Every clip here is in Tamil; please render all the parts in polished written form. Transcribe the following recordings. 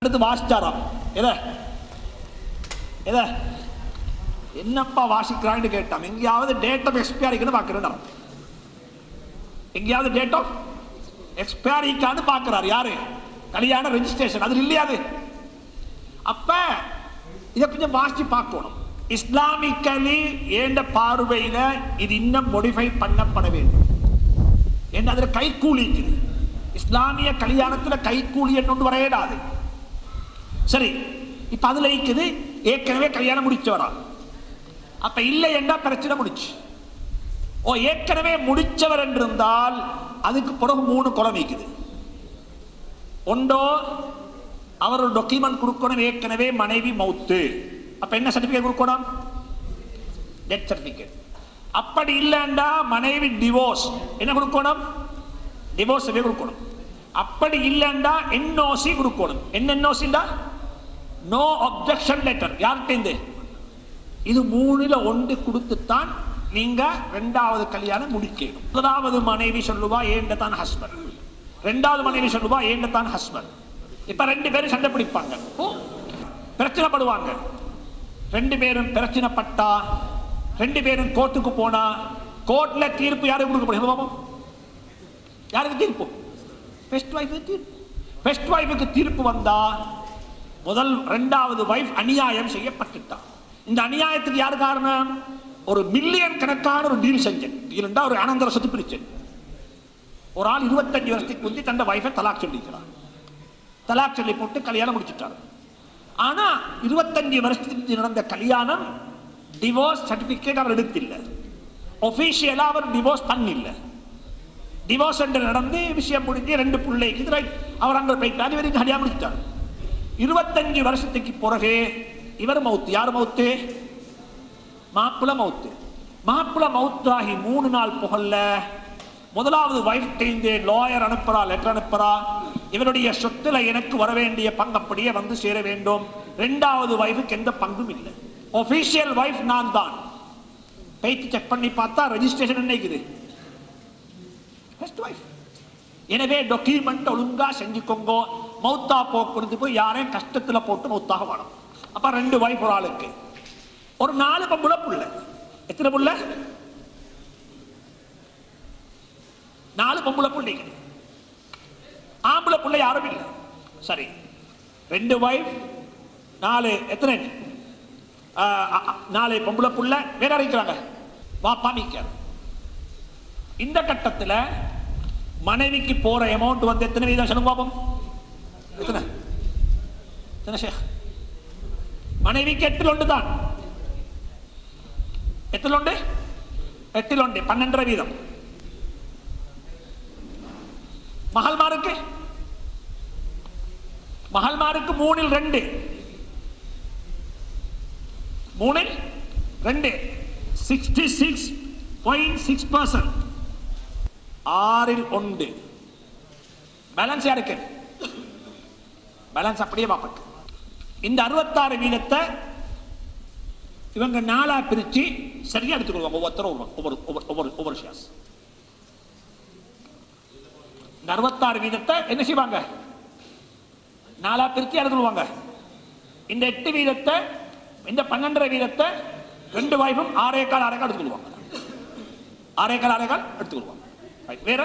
அடுத்து வாசிச்சாராம். என்னப்பா வாசிக்கிறான்னு கேட்டான். எங்கேயாவது டேட் ஆஃப் எக்ஸ்பயரிக்குன்னு பார்க்கிறேன். எங்கேயாவது டேட் ஆஃப் எக்ஸ்பயரிக்கான்னு பார்க்கிறார். யாரு? கல்யாண ரெஜிஸ்ட்ரேஷன் அது இல்லையாது. அப்ப இதை கொஞ்சம் வாசிச்சு பார்க்கணும். இஸ்லாமிக்கலி ஏண்ட பார்வையில இது இன்னும் மோடிஃபை பண்ணப்பட வேண்டும். என்ன அதுல கைக்கூலிக்குது. இஸ்லாமிய கல்யாணத்துல கைக்கூலி என்று வரையிடாது. சரி, இப்ப அதுல இருக்குது ஏற்கனவே கல்யாணம் முடிச்சவரா? அப்ப இல்லை என்றா பிரச்சனை முடிச்சு. ஏற்கனவே முடிச்சவர் என்றிருந்தால் அதுக்கு பிறகு 3 குலம் இருக்குது. ஒன்றோ அவர் ஒரு டாக்குமெண்ட் கொடுக்கணும், ஏற்கனவே மனைவி மௌத்து. அப்ப என்ன சர்டிபிகேட் கொடுக்கணும்? Death certificate. அப்படி இல்லைண்டா மனைவி டிவோர்ஸ் என்ன கொடுக்கணும்? டிவோர்ஸ் கொடுக்கணும். அப்படி இல்லைண்டா என்ஓசி கொடுக்கணும். என்ன என்ஓசிண்டா? No objection letter. யார்கிட்ட? இது 3ல் 1 கொடுத்துத்தான் நீங்க 2வது கல்யாணம் முடிக்கணும். முதலாவது மனைவி சொல்லுவா ஏண்ட தான் ஹஸ்பண்ட், 2வது மனைவி சொல்லுவா ஏண்ட தான் ஹஸ்பண்ட். இப்ப 2 பேரும் சண்டை பிடிப்பாங்க, பிரச்சனைப்படுவாங்க. 2 பேரும் பிரச்சனைப்பட்டா 2 பேரும் கோர்ட்டுக்கு போனா கோர்ட்ல தீர்ப்பு யாருக்கு கொடுக்கப்படும்? யாருக்கு தீர்ப்பு? ஃபர்ஸ்ட் வைஃப்க்கு தீர்ப்பு. ஃபர்ஸ்ட் வைஃப்க்கு தீர்ப்பு வந்தா முதல் 2வது வைஃப் அநியாயம் செய்யப்பட்டுட்டா. இந்த அநியாயத்துக்கு யாரு காரணம்? ஒரு மில்லியன் கணக்கான ஒரு டீல் செஞ்சேன். டீல்ண்டா ஒரு அனந்தர சொத்து பிரிச்சேன். ஒரு ஆள் 25 வருஷத்துக்கு முந்தி தன் வைஃபை தலாக் சொல்லிக்கிறார். தலாக் சொல்லி போட்டு கல்யாணம் முடிச்சுட்டார். ஆனா 25 வருஷத்துக்கு நடந்த கல்யாணம் டிவோர்ஸ் சர்டிபிகேட் அவர் எடுத்தில்லை. ஒபிஷியலா அவர் டிவோர்ஸ் பண்ணில்ல. டிவோர்ஸ் என்று நடந்து விஷயம் முடிஞ்சு 2 பிள்ளைக்கு அவர் அங்க போயிட்டார். இவருக்கு கல்யாணம் முடிச்சிட்டார். 25 வருஷத்துக்கு பிறகு இவர் மவுத்து. யார் மவுத்து? மாப்பிள மவுத்து. மாப்பிள மவுத்தாகி 3 நாள் புகழ்ல முதலாவது வைஃப் தெரிந்து லாயர் அனுப்புறா, லெட்டர் அனுப்புறா. இவருடைய சொத்துல எனக்கு வர வேண்டிய பங்கு அப்படியே வந்து சேர வேண்டும். 2வது வைஃபுக்கு எந்த பங்கும் இல்லை. ஒபிஷியல் வைஃப் நான் தான். போயிட்டு செக் பண்ணி பார்த்தா ரெஜிஸ்ட்ரேஷன் என்னைக்குது? First wife. எனவே டாக்குமெண்ட் ஒழுங்கா செஞ்சுக்கோங்க. மௌத்தா போக்குறது போய் யாரையும் கஷ்டத்துல போட்டு மௌத்தாக வாடும். அப்ப 2 வைஃப் ஒரு ஆளுக்கு. ஒரு 4 பொம்பளை புள்ள. எத்தனை புள்ள? 4 பொம்பளை புள்ளைங்க. ஆம்பளை புள்ள யாரும் இல்லை. சரி, 2 வைஃப் 4 எத்தனை? 4 பொம்பளை புள்ள. வேற இருக்கிறாங்க வாப்பா மிக்க. இந்த கட்டத்தில் மனைவிக்கு போற அமௌண்ட் வந்து எத்தனை வீதம் சொல்லுங்க பாப்போம்? எத்தனை? மனைவிக்கு 8ல் 1 தான். 8ல் 1 12.5 வீதம். மகள்மாருக்கு 3ல் 2 66.6%. 6ல் 1 பேலன்ஸ் யாருக்கு? பேலன்ஸ் அப்படியே பார்ப்பட்டு. இந்த 66 வீதத்தை இவங்க 4ஆ பிரிச்சு சரியா எடுத்துக்கொள்வாங்க. ஒவ்வொருத்தரும் ஒவ்வொரு ஷேர்ஸ். இந்த 66 வீதத்தை என்ன செய்வாங்க? 4ஆ பிரிச்சு எடுத்துக்கொள்வாங்க. இந்த 8 வீதத்தை, இந்த 12.5 வீதத்தை 2 வைஃபும் 6.25 எடுத்துக்கொள்வாங்க. 6.25 எடுத்துக்கொள்வாங்க. வேற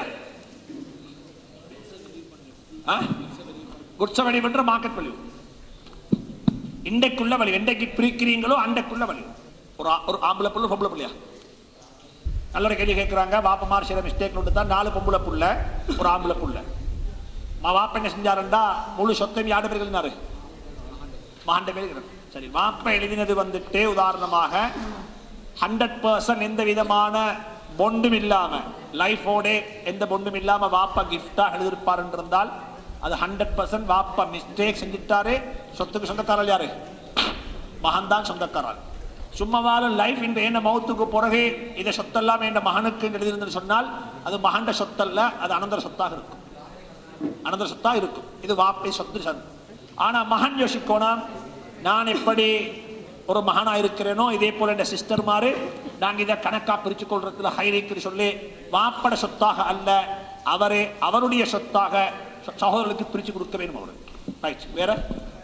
குட்ஸ் வழி பண்ற மார்க்கெட் வழி. இண்டைக்குள்ள வழி. எண்டைக்கு பிரிக்கிறீங்களோ அண்டைக்குள்ள வழி. ஒரு ஆம்பளை புள்ள பொம்பளை புள்ளையா? நல்ல ஒரு கேள்வி கேட்கிறாங்க. வாப்பமார் சில மிஸ்டேக் தான். 4 பொம்பளை புள்ள, ஒரு ஆம்பளை புள்ள. வாப்ப என்ன செஞ்சாருண்டா முழு சொத்தையும் யாரு பேர் எழுதினாரு? மகண்ட பேர். சரி, வாப்ப எழுதினது வந்துட்டு உதாரணமாக 100% எந்த விதமான பொண்டும் இல்லாம, லைஃபோட எந்த பொண்டும் இல்லாம வாப்பா கிஃப்டா எழுதிருப்பார் என்றிருந்தால் அது 100% வாப்பா மிஸ்டேக் செஞ்சுட்டாரு. சொத்துக்கு சொந்தக்காரர் யாரு? மகன் தான் சொந்தக்காரர். சும்மாவாலும் லைஃப் இந்த என்ன மௌத்துக்கு பிறகு இதை சொத்தெல்லாம் என் மகனுக்கு எழுதிருந்து சொன்னால் அது மகண்ட சொத்தல்ல, அது அனந்தர சொத்தாக இருக்கும். அனந்தர சொத்தாக இருக்கும். இது வாப்பை சொத்து. ஆனா மகன் யோசிக்கணும், நான் எப்படி ஒரு மகனா இருக்கிறேனோ இதே போல இந்த சிஸ்டர் மாறு நாங்க இதை கணக்கா பிரிச்சு கொள்றதுல ஹைலைக்கு சொல்லி வாப்பட சொத்தாக அல்ல, அவரே அவருடைய சொத்தாக சகோதரர்களுக்கு பிரிச்சு கொடுக்க வேண்டும். அவரு ரைட். வேற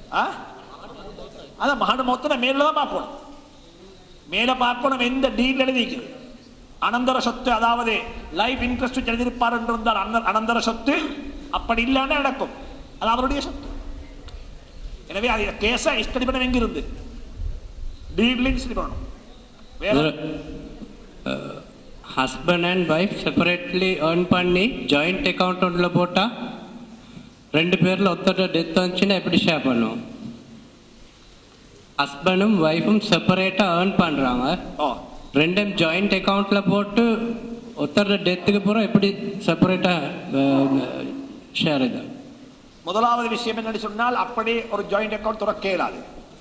அதான் மகன மொத்தம் மேல தான் பார்க்கணும். மேல பார்க்கணும் எந்த டீல் எழுதிக்குது. அனந்தர சொத்து, அதாவது லைஃப் இன்ட்ரெஸ்ட் எழுதியிருப்பார் என்று இருந்தால் அனந்தர சொத்து அப்படி இல்லைன்னு நடக்கும். அது அவருடைய சொத்து. எனவே அது கேஸை ஸ்டடி பண்ண எங்கிருந்து டீலிங் ஸ்டடி பண்ணணும். Husband and wife separately earn பண்ணி ஜாயிண்ட் அக்கௌண்ட் ஒன்றில் போட்டால் 2 பேரில் ஒருத்தர் டெத் வந்துச்சுன்னா எப்படி ஷேர் பண்ணுவோம்? ஹஸ்பண்டும் ஒய்ஃபும் செப்பரேட்டாக ஏர்ன் பண்ணுறாங்க, 2ம் ஜாயிண்ட் அக்கௌண்ட்டில் போட்டு ஒருத்தர் டெத்துக்கு போகிறோம், எப்படி செப்பரேட்டாக ஷேர் இது? முதலாவது விஷயம் என்னன்னு சொன்னால் அப்படி ஒரு ஜாயிண்ட் அக்கௌண்ட் துறக்க இயலாது.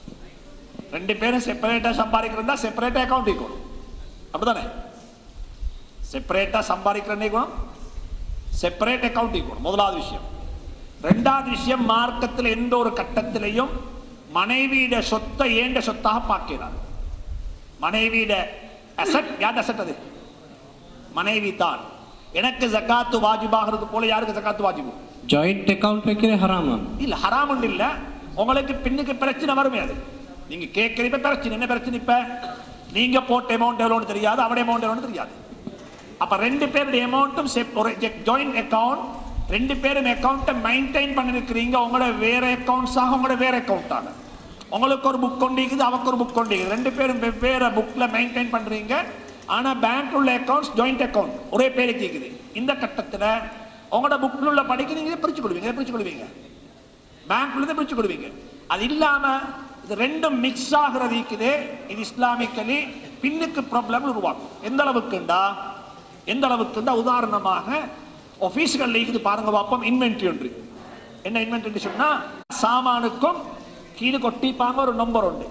2 பேரும் செப்பரேட்டா சம்பாதிக்கிறதா செப்பரேட்டா அக்கௌண்ட் இருக்கணும். அப்படிதானே? செப்பரேட்டா சம்பாதிக்கிறோம், செப்பரேட் அக்கௌண்ட் இருக்கணும். முதலாவது விஷயம். 2வது விஷயம், மார்க்கத்தில் எந்த ஒரு கட்டத்திலையும் மனைவியிட சொத்தை ஏண்ட சொத்தாக பார்க்கிறார். மனைவியிட அசட் யார் அசட்? அது மனைவி தான். எனக்கு ஜகாத்து வாஜிபாகிறது போல யாருக்கு ஜகாத்து வாஜிபு? ஜாயிண்ட் அக்கவுண்ட் வைக்கிறது ஹராமா? இல்ல, ஹராம் ஒன்று இல்ல. உங்களுக்கு பின்னுக்கு பிரச்சனை வருமே. அது நீங்க கேட்கறப்ப பிரச்சனை. என்ன பிரச்சனை? இப்ப நீங்க போட்ட அமௌண்ட் எவ்வளோன்னு தெரியாது, அவட அமௌண்ட் எவ்வளோன்னு தெரியாது. அப்ப 2 பேருடைய அமௌண்ட்டும் ஒரு ஜாயிண்ட் அக்கவுண்ட், 2 பேரும் அக்கௌண்ட்டை மெயின்டைன் பண்ணிருக்கிறீங்க. உங்களோட வேற அக்கௌண்ட்ஸாக, உங்களோட வேற அக்கௌண்ட்டாக. உங்களுக்கு ஒரு புக் கொண்டிருக்குது, அவருக்கு ஒரு புக் கொண்டிருக்குது. 2 பேரும் வெவ்வேறு புக்ல மெயின்டைன் பண்றீங்க. ஆனா பேங்க்ல உள்ள அக்கௌண்ட்ஸ் ஜாயிண்ட் அக்கௌண்ட், ஒரே பேருக்கு இருக்குது. இந்த கட்டத்தில் உங்களோட புக்ல உள்ள படிக்க நீங்க பிரிச்சு கொடுவீங்க, பேங்க்ல இருந்து பிரிச்சு கொடுவீங்க. அது இல்லாம இது 2ம் மிக்ஸ் ஆகிறது இருக்குது. இது இஸ்லாமிக்கலி பின்னுக்கு ப்ராப்ளம் உருவாக்கும். எந்த அளவுக்குண்டா உதாரணமாக ஆபீஸ்கள் இது பாருங்க பார்ப்போம். இன்வென்ட்ரி ஒன்று. என்ன இன்வென்ட்ரி சொன்னா, சாமானுக்கும் கீழே கொட்டிப்பாங்க ஒரு நம்பர் உண்டு.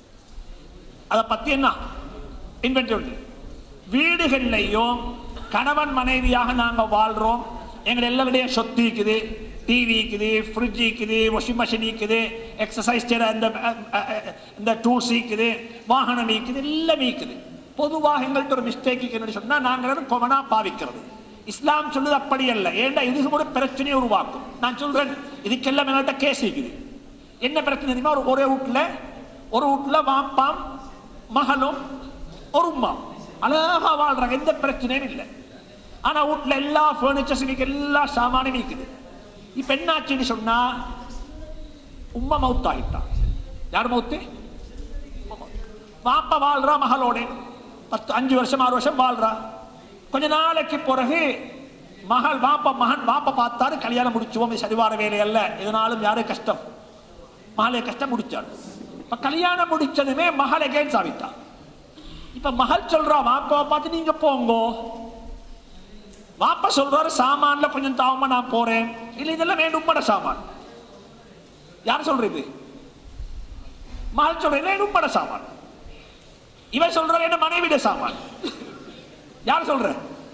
அதை பத்தி என்ன இன்வென்ட்ரி உண்டு. வீடுகள்லையும் கணவன் மனைவியாக நாங்க வாழ்றோம். எங்க எல்லாருடைய சொத்து இருக்குது, டிவி இருக்குது, ஃப்ரிட்ஜ் இருக்குது, வாஷிங் மிஷின் இருக்குது, எக்ஸசைஸ் செய்யற இந்த டூல்ஸ் இருக்குது, வாகனம் இருக்குது, எல்லாம் இருக்குது. பொதுவாக எங்கள்கிட்ட ஒரு மிஸ்டேக் என்னன்னு சொன்னா, நாங்கள் கொமனா பாவிக்கிறது. இஸ்லாம் சொல்லுது அப்படி அல்ல. ஏண்டா இதுக்கு கூட பிரச்சனையை உருவாக்கும். நான் சொல்றேன், இதுக்கெல்லாம் எங்கள்கிட்ட கேஸ் இருக்குது. என்ன பிரச்சனை தெரியுமா? ஒரு வீட்டுல வாப்பாம் மகளும் ஒரு உம்மா அழகா வாழ்றாங்க, எந்த பிரச்சனையும் இல்லை. ஆனா வீட்டுல எல்லா பர்னிச்சர்ஸ் எல்லா சாமானும் இருக்குது. இப்ப என்னாச்சுன்னு சொன்னா, உம்மா மவுத் ஆகிட்டா. யார் மவுத்து? வாப்பா வாழ்றா மகளோட 5 வருஷம் 6 வருஷம் வாழ்றா. கொஞ்ச நாளைக்கு பிறகு வாப்பா பார்த்தாரு, கல்யாணம் முடிச்சுவோம், சரிவார வேலை அல்ல, இதனாலும் யாரு கஷ்டம், மகளே கஷ்டம் முடிச்சாரு. இப்ப கல்யாணம் முடிச்சதுமே மகள் எகேன் சாவிட்டா. இப்ப மகள் சொல்றா, வாப்பாவை பார்த்து நீங்க போங்கோ. வாப்பா சொல்றாரு, சாமான்ல கொஞ்சம் தாவமா நான் போறேன். இல்ல, இதெல்லாம் வேணும் உம்மட சாமான். யார் சொல்றது? மகள் சொல்றேன் வேணும் உம்மட சாமான். இவன் சொல்ற என்ன மனைவிட சாமான். யார் சொல்ற?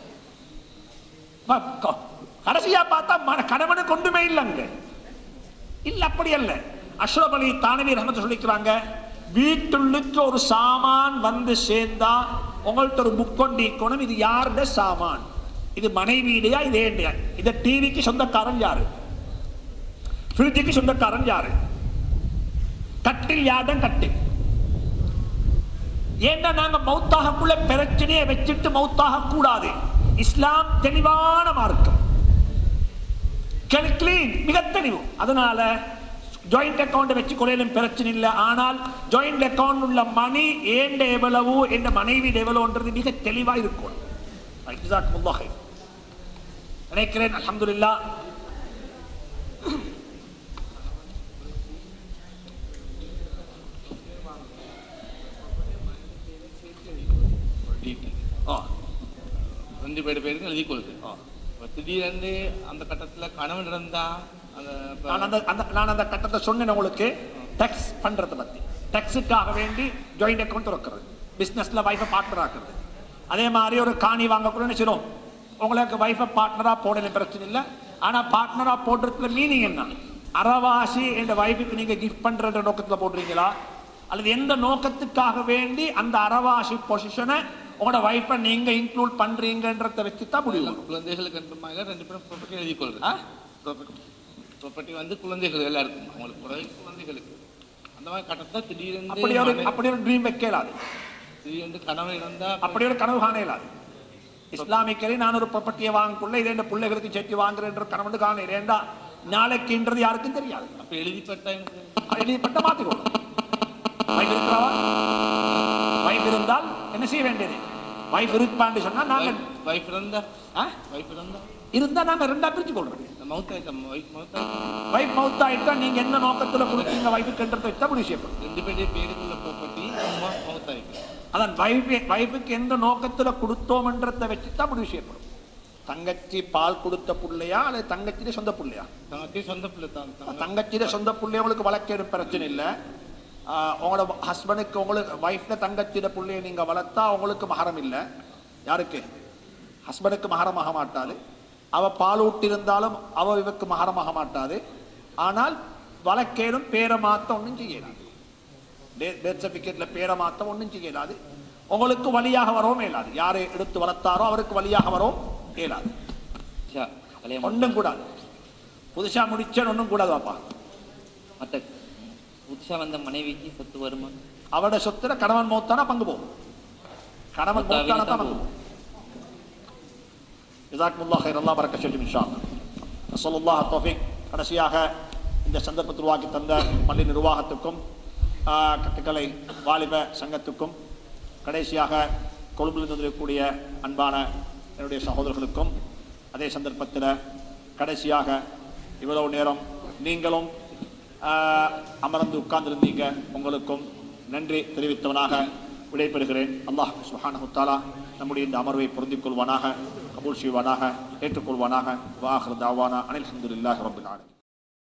கடைசியா பார்த்தா கணவனு கொண்டுமே இல்லைங்க. இல்ல, அப்படி அல்ல. அஷ்ரப் அலி தானவி ரஹ்மத்துல்லாஹி சொல்லிக்கிறாங்க, வீட்டுள்ளுக்கு ஒரு சாமான் வந்து சேர்ந்தா உங்கள்ட்ட ஒரு புக் கொண்டிக்கணும். இது யாருடைய சாமான்? இது மனைவியுடையா, இது ஏண்டையா? இந்த டிவிக்கு சொந்தக்காரன் யாரு? ஃப்ரிட்ஜுக்கு சொந்தக்காரன் யாரு? கட்டில் யாருடன் கட்டில்? ஏன்னா நாங்க மௌத்தாகக்குள்ள பிரச்சனையை வச்சுட்டு மௌத்தாக கூடாது. இஸ்லாம் தெளிவான மார்க்கம், மிக தெளிவு. அதனால ஜாயிண்ட் அக்கௌண்ட் வச்சு கொள்ளையிலும் பிரச்சனை இல்லை. ஆனால் ஜாயிண்ட் அக்கௌண்ட் உள்ள மணி ஏண்ட எவ்வளவு, என்ற மனைவி எவ்வளவுன்றது மிக தெளிவா இருக்கும். நினைக்கிறேன். அல்ஹம்துலில்லாஹ். பேருக்கு எழுதி கொள்ளுது. திடீரென்று அந்த கட்டத்துல கணவன் இருந்தா, நான் அந்த கட்டத்தை சொன்னேன் உங்களுக்கு. டாக்ஸ் பண்றதை பத்தி, டாக்ஸுக்காக வேண்டி ஜாயிண்ட் அக்கௌண்ட் திறக்கிறது, பிசினஸ்ல வைஃபை பார்ட்னர் ஆக்குறது. அதே மாதிரி ஒரு காணி வாங்க கூட நினைச்சிடும், உங்களுக்கு வைஃபை பார்ட்னரா போடல பிரச்சனை இல்லை. ஆனா பார்ட்னரா போடுறதுல மீனிங் என்ன? அறவாசி என்ற வைஃபுக்கு நீங்க கிஃப்ட் பண்ற நோக்கத்துல போடுறீங்களா, அல்லது எந்த நோக்கத்துக்காக வேண்டி அந்த அறவாசி பொசிஷனை உங்களோட வைஃபை நீங்க இன்க்ளூட் பண்றீங்கன்றத வச்சு தான் முடியும். குழந்தைகளுக்கு 2 பேரும் ப்ராப்பர்ட்டி எழுதி கொள்ளுது. ப்ராப்பர்ட்டி வந்து குழந்தைகள் எல்லாருக்கும் அவங்களுக்கு குழந்தைகளுக்கு அந்த மாதிரி கட்டத்தில் திடீர்னு அப்படி ஒரு ட்ரீம் வைக்கலாது, திடீர்னு கனவு இருந்தா அப்படி ஒரு கனவு காண இயலாது. இஸ்லாமிக்கரை நான் ஒரு ப்ராப்பர்ட்டியை வாங்கக்குள்ள இதே என் பிள்ளைகளுக்கு சேர்த்து வாங்குறேன்ற கனவு காண ஏண்டா நாளைக்குன்றது யாருக்கும் தெரியாது. அப்ப எழுதிப்பட்ட எழுதிப்பட்ட மாத்திக்கொள்ளும். வைஃப் இருந்தால் என்ன செய்ய வேண்டியது? வைஃப் இருப்பான்னு சொன்னா நாங்க வைஃப் இருந்தா இருந்தா நாங்க ரெண்டா பிரிச்சு கொள்றோம். வைஃப் மவுத் ஆயிட்டா நீங்க என்ன நோக்கத்துல கொடுத்தீங்க வைஃபுக்குன்றதை வச்சா முடிவு செய்யப்படும். ரெண்டு பேருடைய பேருக்குள்ள ப்ராப்பர்ட்டி அம்மா மவுத் ஆயிருக்கு. அதான் வைஃபுக்கு எந்த நோக்கத்துல கொடுத்தோம்ன்றதை வச்சுதான் முடிவு செய்யப்படும். தங்கச்சி பால் கொடுத்த புள்ளையா அல்லது தங்கச்சியில சொந்த புள்ளையா? தங்கச்சி சொந்த பிள்ளை தான். தங்கச்சியில சொந்த புள்ளைய உங்களுக்கு வழக்கேடும் பிரச்சனை இல்லை. உங்களோட ஹஸ்பண்டுக்கு உங்களுக்கு வைஃப்ல தங்கச்சியில புள்ளைய நீங்க வளர்த்தா உங்களுக்கு மகரம் இல்லை. யாருக்கு? ஹஸ்பண்டுக்கு மகரமாக மாட்டாது. அவ பால் ஊட்டிருந்தாலும் அவ இவருக்கு மகரமாக மாட்டாது. ஆனால் வழக்கேடும் பேரை மாத்த ஒன்றும் செய்யலாது. டெத் சர்டிபிகேட்ல பேரை மாத்த ஒன்றும் செய்யலாது. உங்களுக்கு வழியாக வரவும் இயலாது. யாரு எடுத்து வளர்த்தாரோ அவருக்கு வழியாக வரவும் இயலாது. ஒன்றும் கூடாது. புதுசா முடிச்சேன்னு ஒன்றும் கூடாது. பாப்பா மற்ற புதுசா வந்த மனைவிக்கு சொத்து வருமா? அவட சொத்துல கணவன் மௌத்தானா பங்கு போகும். கணவன் மௌத்தானா தான் பங்கு போகும். ஜஸாக்குமுல்லாஹ் கைர், அல்லாஹ் பரக்கத் செய்யட்டும் இன்ஷா அல்லாஹ். ஸல்லல்லாஹு அலைஹி தௌஃபீக். கடைசியாக இந்த சந்தர்ப்பத்தை உருவாக்கி தந்த பள்ளி நிர்வாகத்துக்கும் கட்டுக்கலை வாலிப சங்கத்துக்கும் கடைசியாக கொழும்பிலிருந்து இருக்கக்கூடிய அன்பான என்னுடைய சகோதரர்களுக்கும் அதே சந்தர்ப்பத்தில் கடைசியாக இவ்வளவு நேரம் நீங்களும் அமர்ந்து உட்கார்ந்திருந்தீங்க உங்களுக்கும் நன்றி தெரிவித்தவனாக விடைபெறுகிறேன். அல்லாஹ் சுப்ஹானஹு தஆலா நம்முடைய இந்த அமர்வை பொருந்திக் கொள்வானாக, கபூல் செய்வானாக, ஏற்றுக்கொள்வானாக. வ ஆகிரு தஅவானா அனில் ஹம்துலில்லாஹி ரப்பில் ஆலமீன்.